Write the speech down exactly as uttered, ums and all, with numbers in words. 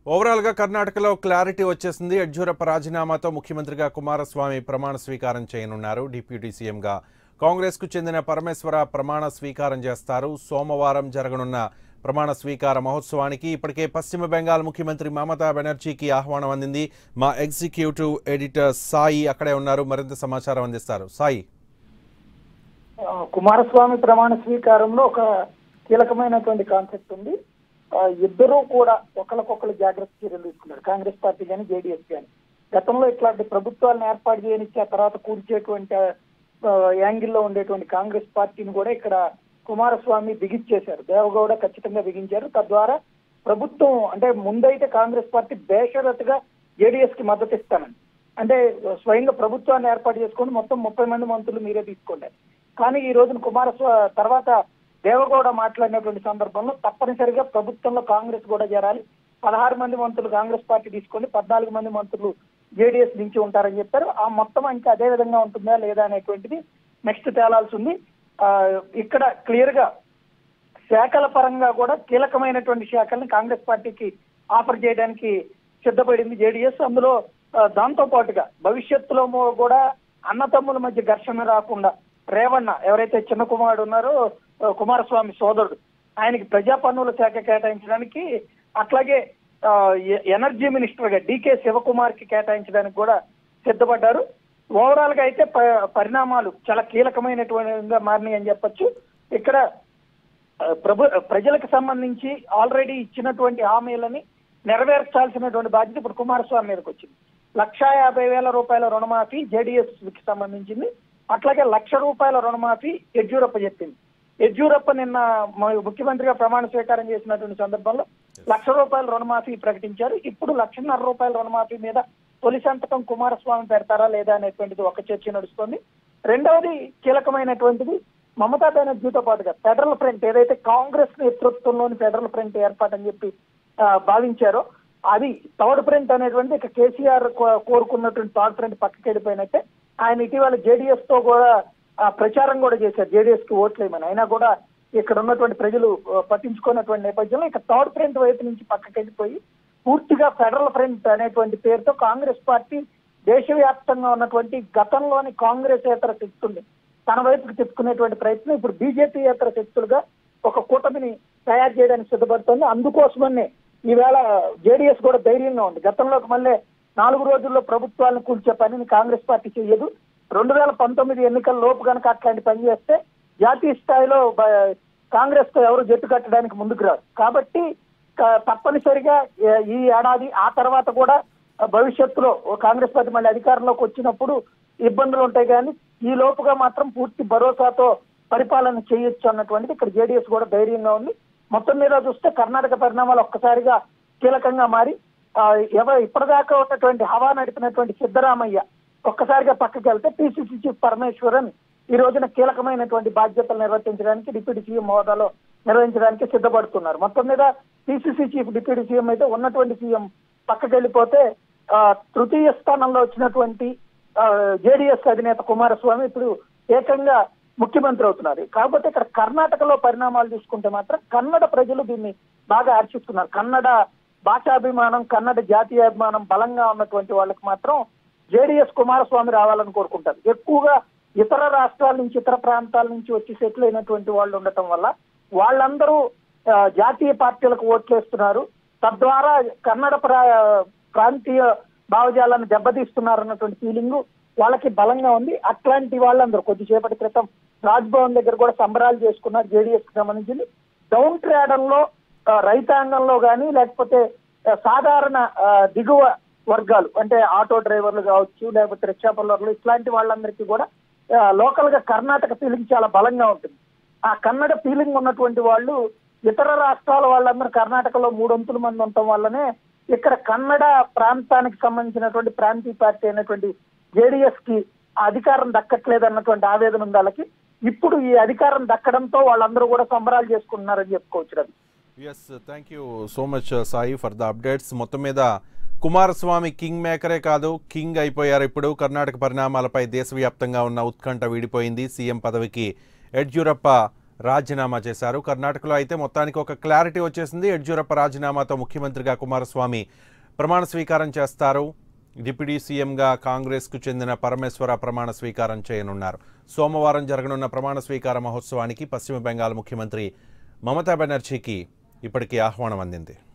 Overall గా కర్ణాటకలో clarity వచ్చేసింది. యడ్యూరప్ప రాజీనామాతో ముఖ్యమంత్రిగా కుమారస్వామి ప్రమాణ స్వీకారం చేయనున్నారు. డిప్యూటీ సీఎంగా కాంగ్రెస్ కు చెందిన పరమేశ్వర ప్రమాణ స్వీకారం చేస్తారు. సోమవారం జరగనున్న ప్రమాణ స్వీకార మహోత్సవానికి ఇప్పటికే పశ్చిమ బెంగాల్ ముఖ్యమంత్రి మమతా బెనర్జీకి ఆహ్వానం అందింది. మా ఎగ్జిక్యూటివ్ ఎడిటర్ సాయి అక్కడే ఉన్నారు, మరింత సమాచారం అందిస్తారు. సాయి, కుమారస్వామి ప్రమాణ స్వీకారంలో ఒక కీలకమైనటువంటి కాన్సెప్ట్ ఉంది. ఇద్దరూ కూడా ఒకరికొకరు జాగ్రత్త చర్యలు తీసుకున్నారు, కాంగ్రెస్ పార్టీ కానీ జేడీఎస్ కానీ. గతంలో ఇట్లాంటి ప్రభుత్వాలను ఏర్పాటు చేయనిచ్చి ఆ తర్వాత కూర్చేటువంటి యాంగిల్లో ఉండేటువంటి కాంగ్రెస్ పార్టీని కూడా ఇక్కడ కుమారస్వామి బిగించేశారు. దేవగౌడ ఖచ్చితంగా బిగించారు. తద్వారా ప్రభుత్వం అంటే ముందైతే కాంగ్రెస్ పార్టీ బేషరతుగా జేడీఎస్ కి మద్దతు ఇస్తానని, అంటే స్వయంగా ప్రభుత్వాన్ని ఏర్పాటు చేసుకుని మొత్తం ముప్పై మంది మంత్రులు మీరే తీసుకోండి. కానీ ఈ రోజున కుమారస్వామి తర్వాత దేవగౌడ మాట్లాడినటువంటి సందర్భంలో తప్పనిసరిగా ప్రభుత్వంలో కాంగ్రెస్ కూడా చేరాలి, పదహారు మంది మంత్రులు కాంగ్రెస్ పార్టీ తీసుకొని పద్నాలుగు మంది మంత్రులు జేడీఎస్ నుంచి ఉంటారని చెప్పారు. ఆ మొత్తం ఇంకా అదే విధంగా ఉంటుందా లేదా అనేటువంటిది నెక్స్ట్ తేలాల్సి ఉంది. ఆ ఇక్కడ క్లియర్ గా శాఖల పరంగా కూడా కీలకమైనటువంటి శాఖల్ని కాంగ్రెస్ పార్టీకి ఆఫర్ చేయడానికి సిద్ధపడింది జేడీఎస్. అందులో దాంతో పాటుగా భవిష్యత్తులో కూడా అన్నతమ్ముల మధ్య ఘర్షణ రాకుండా రేవಣ್ణ ఎవరైతే చిన్న కుమారుడు ఉన్నారో కుమారస్వామి సోదరుడు, ఆయనకి ప్రజా పన్నుల శాఖ కేటాయించడానికి, అట్లాగే ఎనర్జీ మినిస్టర్ గా డీకే శివకుమార్ కి కేటాయించడానికి కూడా సిద్ధపడ్డారు. ఓవరాల్ గా అయితే పరిణామాలు చాలా కీలకమైనటువంటి మారినాయి అని చెప్పొచ్చు. ఇక్కడ ప్రభు ప్రజలకు సంబంధించి ఆల్రెడీ ఇచ్చినటువంటి హామీలని నెరవేర్చాల్సినటువంటి బాధ్యత ఇప్పుడు కుమారస్వామి మీదకి వచ్చింది. లక్షా యాభై వేల రూపాయల రుణమాఫీ జేడీఎస్ కి సంబంధించింది. అట్లాగే లక్ష రూపాయల రుణమాఫీ యడ్యూరప్ప చెప్పింది. యడ్యూరప్ప నిన్న ముఖ్యమంత్రిగా ప్రమాణ స్వీకారం చేసినటువంటి సందర్భంలో లక్ష రూపాయల రుణమాఫీ ప్రకటించారు. ఇప్పుడు లక్షన్నర రూపాయల రుణమాఫీ మీద తొలి సంతకం కుమారస్వామి పెడతారా లేదా అనేటువంటిది ఒక చర్చ నడుస్తుంది. రెండవది కీలకమైనటువంటిది మమతా బెనర్జీతో పాటుగా ఫెడరల్ ఫ్రంట్ ఏదైతే కాంగ్రెస్ నేతృత్వంలోని ఫెడరల్ ఫ్రంట్ ఏర్పాటని చెప్పి భావించారో అది థర్డ్ ఫ్రంట్ అనేటువంటి ఇక కేసీఆర్ కోరుకున్నటువంటి థర్డ్ ఫ్రంట్ పక్కకి వెళ్ళిపోయినట్టే. ఆయన ఇటీవల జేడీఎస్ తో కూడా ప్రచారం కూడా చేశారు, జేడీఎస్ కి ఓట్లేమని. అయినా కూడా ఇక్కడ ఉన్నటువంటి ప్రజలు పట్టించుకున్నటువంటి నేపథ్యంలో ఇక థర్డ్ ఫ్రంట్ వైపు నుంచి పక్కకి వెళ్ళిపోయి పూర్తిగా ఫెడరల్ ఫ్రంట్ అనేటువంటి పేరుతో కాంగ్రెస్ పార్టీ దేశవ్యాప్తంగా ఉన్నటువంటి గతంలోని కాంగ్రెస్ ఏతర శక్తుల్ని తన వైపుకి తెచ్చుకునేటువంటి ప్రయత్నం ఇప్పుడు బీజేపీ ఏతర శక్తులుగా ఒక కూటమిని తయారు చేయడానికి సిద్ధపడుతుంది. అందుకోసమనే ఈవేళ జేడీఎస్ కూడా ధైర్యంగా ఉంది. గతంలోకి మళ్ళీ నాలుగు రోజుల్లో ప్రభుత్వాలను కూల్చే పనిని కాంగ్రెస్ పార్టీ చేయదు. రెండు వేల పంతొమ్మిది ఎన్నికల లోపు కనుక అట్లాంటి పని చేస్తే జాతీయ స్థాయిలో కాంగ్రెస్ తో ఎవరు జట్టు కట్టడానికి ముందుకు రారు. కాబట్టి తప్పనిసరిగా ఈ ఏడాది ఆ తర్వాత కూడా భవిష్యత్తులో కాంగ్రెస్ పార్టీ మళ్ళీ అధికారంలోకి వచ్చినప్పుడు ఇబ్బందులు ఉంటాయి, కానీ ఈ లోపుగా మాత్రం పూర్తి భరోసాతో పరిపాలన చేయొచ్చు అన్నటువంటిది ఇక్కడ జేడీఎస్ కూడా ధైర్యంగా ఉంది. మొత్తం మీద చూస్తే కర్ణాటక పరిణామాలు ఒక్కసారిగా కీలకంగా మారి ఎవరు ఇప్పటిదాకా ఉన్నటువంటి హవా నడిపినటువంటి సిద్ధరామయ్య ఒక్కసారిగా పక్కకి వెళ్తే పిసిసి చీఫ్ పరమేశ్వరన్ ఈ రోజున కీలకమైనటువంటి బాధ్యతలు నిర్వర్తించడానికి డిప్యూటీ సీఎం హోదాలో నిర్వహించడానికి సిద్ధపడుతున్నారు. మొత్తం మీద పిసిసి చీఫ్ డిప్యూటీ సీఎం అయితే ఉన్నటువంటి సీఎం పక్కకి వెళ్ళిపోతే ఆ తృతీయ స్థానంలో వచ్చినటువంటి జేడీఎస్ అధినేత కుమారస్వామి ఇప్పుడు ఏకంగా ముఖ్యమంత్రి అవుతున్నారు. కాకపోతే ఇక్కడ కర్ణాటకలో పరిణామాలు చూసుకుంటే మాత్రం కన్నడ ప్రజలు దీన్ని బాగా హర్షిస్తున్నారు. కన్నడ భాషాభిమానం, కన్నడ జాతీయాభిమానం బలంగా ఉన్నటువంటి వాళ్ళకి మాత్రం జేడీఎస్ కుమారస్వామి రావాలని కోరుకుంటారు. ఎక్కువగా ఇతర రాష్ట్రాల నుంచి ఇతర ప్రాంతాల నుంచి వచ్చి సెటిల్ అయినటువంటి వాళ్ళు ఉండటం వల్ల వాళ్ళందరూ జాతీయ పార్టీలకు ఓట్లేస్తున్నారు. తద్వారా కన్నడ ప్రాంతీయ భావజాలను దెబ్బతీస్తున్నారు అన్నటువంటి ఫీలింగ్ వాళ్ళకి బలంగా ఉంది. అట్లాంటి వాళ్ళందరూ కొద్దిసేపటి క్రితం రాజ్భవన్ దగ్గర కూడా సంబరాలు చేసుకున్నారు జేడీఎస్ కి సంబంధించింది. డౌన్ ట్రేడర్లో రైతాంగంలో కానీ లేకపోతే సాధారణ దిగువ వర్గాలు అంటే ఆటో డ్రైవర్లు కావచ్చు, లేకపోతే రిక్షా పల్లర్లు, ఇట్లాంటి వాళ్ళందరికీ కూడా లోకల్ గా కర్ణాటక ఫీలింగ్ చాలా బలంగా ఉంటుంది. ఆ కన్నడ ఫీలింగ్ ఉన్నటువంటి వాళ్ళు ఇతర రాష్ట్రాల వాళ్ళందరూ కర్ణాటకలో మూడొంతుల మంది ఉండటం వల్లనే ఇక్కడ కన్నడ ప్రాంతానికి సంబంధించినటువంటి ప్రాంతీయ పార్టీ అయినటువంటి జేడీఎస్ కి అధికారం దక్కట్లేదు అన్నటువంటి ఆవేదన ఉంది వాళ్ళకి. ఇప్పుడు ఈ అధికారం దక్కడంతో వాళ్ళందరూ కూడా సంబరాలు చేసుకుంటున్నారని చెప్పుకోవచ్చు. Ravi, yes, thank you so much Sai for the updates. మొత్తం మీద కుమారస్వామి కింగ్ మేకరే కాదు, కింగ్ అయిపోయారు. ఇప్పుడు కర్ణాటక పరిణామాలపై దేశవ్యాప్తంగా ఉన్న ఉత్కంఠ వీడిపోయింది. సీఎం పదవికి యడ్యూరప్ప రాజీనామా చేశారు. కర్ణాటకలో అయితే మొత్తానికి ఒక క్లారిటీ వచ్చేసింది. యడ్యూరప్ప రాజీనామాతో ముఖ్యమంత్రిగా కుమారస్వామి ప్రమాణ స్వీకారం చేస్తారు. డిప్యూటీ సీఎంగా కాంగ్రెస్కు చెందిన పరమేశ్వర ప్రమాణ స్వీకారం చేయనున్నారు. సోమవారం జరగనున్న ప్రమాణ స్వీకార మహోత్సవానికి పశ్చిమ బెంగాల్ ముఖ్యమంత్రి మమతా బెనర్జీకి ఇప్పటికీ ఆహ్వానం అందింది.